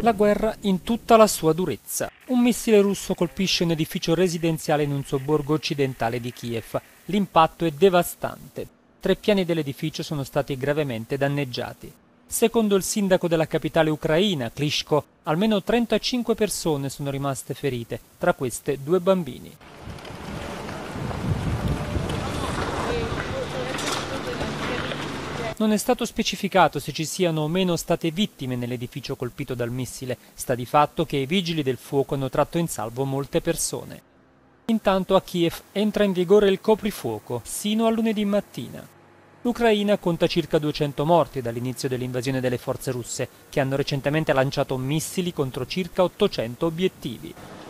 La guerra in tutta la sua durezza. Un missile russo colpisce un edificio residenziale in un sobborgo occidentale di Kiev. L'impatto è devastante. 3 piani dell'edificio sono stati gravemente danneggiati. Secondo il sindaco della capitale ucraina, Klitschko, almeno 35 persone sono rimaste ferite, tra queste 2 bambini. Non è stato specificato se ci siano o meno state vittime nell'edificio colpito dal missile. Sta di fatto che i vigili del fuoco hanno tratto in salvo molte persone. Intanto a Kiev entra in vigore il coprifuoco, sino a lunedì mattina. L'Ucraina conta circa 200 morti dall'inizio dell'invasione delle forze russe, che hanno recentemente lanciato missili contro circa 800 obiettivi.